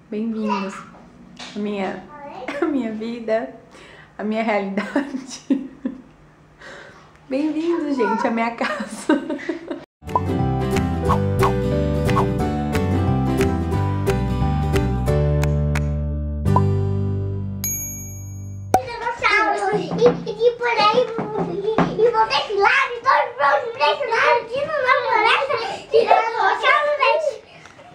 Bem-vindos à minha vida, à minha realidade. Bem-vindos, gente, à minha casa. E por aí, e vou desse lado, e todos prontos desse lado, de novo na floresta, tirando o chão do dente.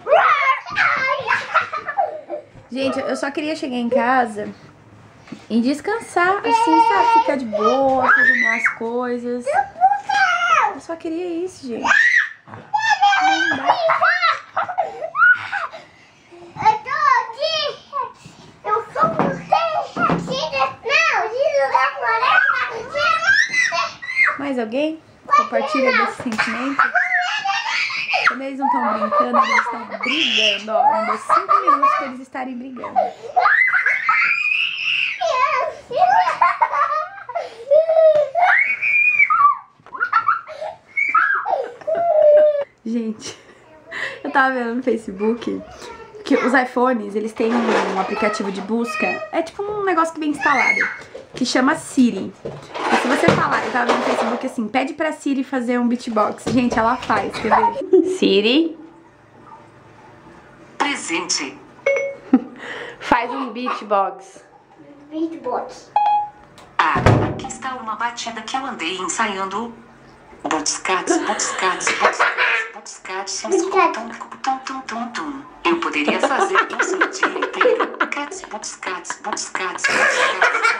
Gente, eu só queria chegar em casa e descansar, assim, sabe? Ficar de boa, fazer minhas coisas. Eu só queria isso, gente. Não dá. Eu tô aqui, eu sou você, da floresta. Mais alguém compartilha desse sentimento? Quando eles não estão brincando, eles estão brigando, ó. Não deu 5 minutos pra eles estarem brigando. Gente, eu tava vendo no Facebook que os iPhones, eles têm um aplicativo de busca. É tipo um negócio que vem instalado, que chama Siri. E se você falar, eu tava vendo no Facebook assim, pede pra Siri fazer um beatbox. Gente, ela faz, quer ver? Siri. Presente. Faz um beatbox. Beatbox. Ah, aqui está uma batida que eu andei ensaiando. Botscats, botscats, botscats, botscats, tum, tum, tum, tum. Eu poderia fazer isso o dia inteiro. Cats, botscats, botscats, botscats.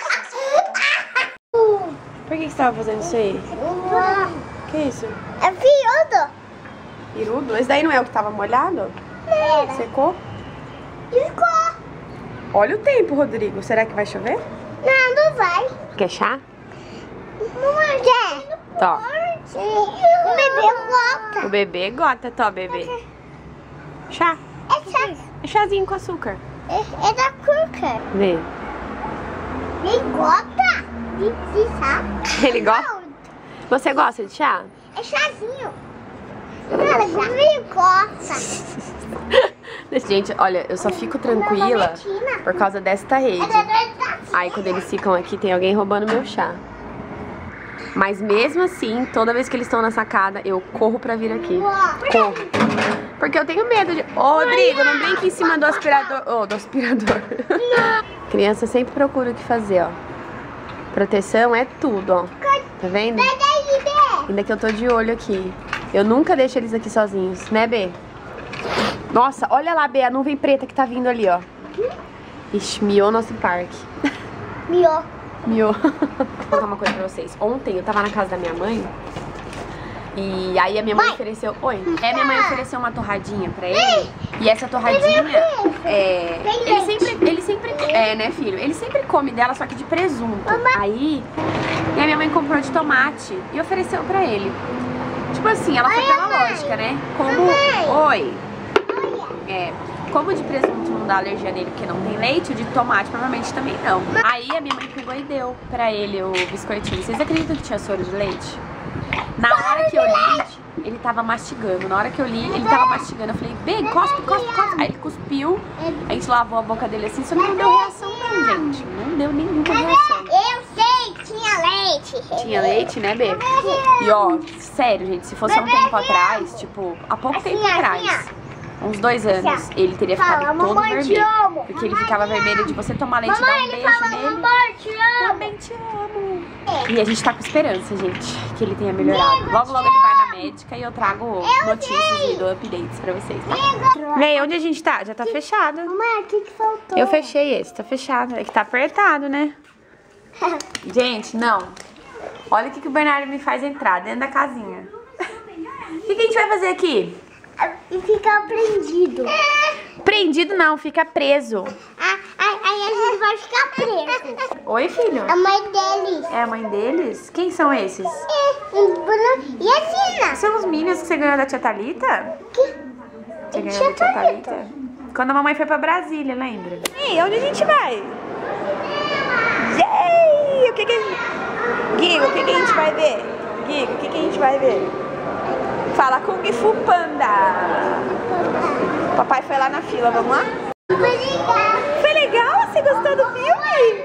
Por que você tava fazendo isso aí? Que isso? É piudo. Pirudo? Esse daí não é o que tava molhado? Secou? Ficou. Olha o tempo, Rodrigo. Será que vai chover? Não vai. Quer chá? Não quer. Tó. O bebê volta. O bebê gota, tó, bebê. Chá. É chazinho com açúcar. É da cuca. Vê. Nem gota de chá. Ele gosta? Você gosta de chá? É chazinho. Ela nem gosta. Gente, olha, eu só fico tranquila por causa desta rede. Aí quando eles ficam aqui, tem alguém roubando meu chá. Mas mesmo assim, toda vez que eles estão na sacada, eu corro pra vir aqui. Corro. Porque eu tenho medo de... Ô, Rodrigo, não brinque em cima do aspirador. Ô, do aspirador. Criança sempre procura o que fazer, ó. Proteção é tudo, ó. Tá vendo? Ainda que eu tô de olho aqui. Eu nunca deixo eles aqui sozinhos, né, Bê? Nossa, olha lá, Bê, a nuvem preta que tá vindo ali, ó. Ixi, miou nosso parque. Miou. Miou. Vou contar uma coisa pra vocês. Ontem eu tava na casa da minha mãe. E aí a minha mãe ofereceu... Oi. Aí a minha mãe ofereceu uma torradinha pra ele. E essa torradinha... Ele sempre... É, né, filho? Ele sempre come dela, só que de presunto. Aí... E a minha mãe comprou de tomate e ofereceu pra ele. Tipo assim, ela foi pela lógica, né? Como... Oi. É... Como de presunto não dá alergia nele porque não tem leite, o de tomate provavelmente também não. Aí a minha mãe pegou e deu pra ele o biscoitinho. Vocês acreditam que tinha soro de leite? Na hora que eu li, ele tava mastigando. Na hora que eu li, ele tava mastigando. Eu falei, bem, cospe, cospe, cospe. Aí ele cuspiu, a gente lavou a boca dele assim, só que não deu reação não, gente. Não deu nenhuma reação. Eu sei que tinha leite. Tinha leite, né, Bê? E ó, sério, gente, se fosse há um tempo atrás, tipo, há pouco tempo atrás, uns 2 anos, ele teria ficado todo vermelho. Porque ele ficava vermelho de você tomar leite e dar um beijo nele. Mamãe, te amo. Também te amo. E a gente tá com esperança, gente, que ele tenha melhorado. Logo, logo ele vai na médica e eu trago notícias e dou updates pra vocês, tá? Vem, onde a gente tá? Já tá fechado. Mamãe, o que faltou? Eu fechei esse, tá fechado. É que tá apertado, né? Gente, não. Olha o que o Bernardo me faz entrar dentro da casinha. O que a gente vai fazer aqui? E ficar prendido. Prendido não, fica preso. Aí a gente vai ficar preso. Oi, filho? A mãe deles. É a mãe deles? Quem são esses? E a Tina? São os Minions que você ganhou da tia Thalita? Você ganhou da tia Thalita? Quando a mamãe foi pra Brasília, lembra? Ei, onde a gente vai? Yay! O que a gente... Guigo, o que a gente vai ver? Guigo, o que a gente vai ver? Fala Kung Fu Panda. Papai foi lá na fila, vamos lá? comigo. Foi legal? Você gostou do filme?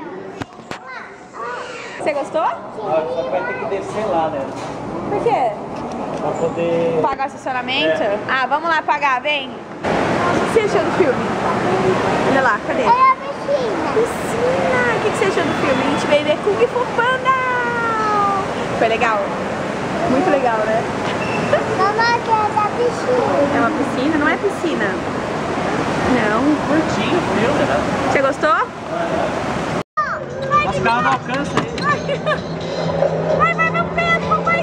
Você gostou? Só que vai ter que descer lá, né? Por quê? Pra poder... Pagar o estacionamento? Ah, vamos lá pagar, vem. O que você achou do filme? Olha lá, cadê? Olha a piscina. Piscina! O que você achou do filme? A gente veio ver Kung Fu Panda! Foi legal? Muito legal, né? Mamãe quer da piscina. É uma piscina? Não é piscina. Não. Curtinho o filme, né? Você gostou? Mas o carro não alcança ele. Vai, meu pé, papai!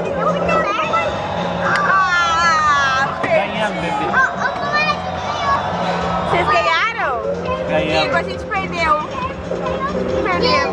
Ah, Ganhamos, bebê. vocês ganharam? Ganhamos. Diego, a gente perdeu. Perdeu.